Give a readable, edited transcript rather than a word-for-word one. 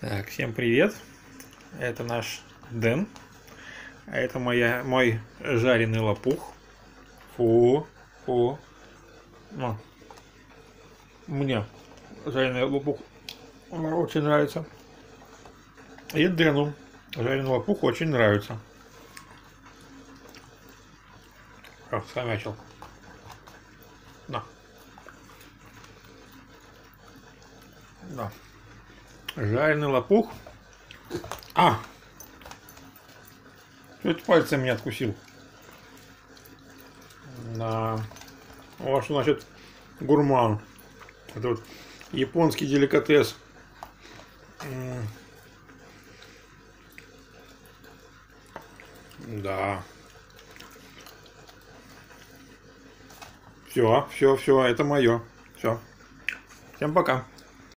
Так, всем привет. Это наш Дэн. А это мой жареный лопух. Фу, фу. Ну, мне жареный лопух очень нравится. И Дэну жареный лопух очень нравится. Схомячил. На. Да. Жареный лопух. Чуть пальцем не откусил. Да. Вот что значит гурман. Это вот японский деликатес. Да. Все, это мое. Все. Всем пока.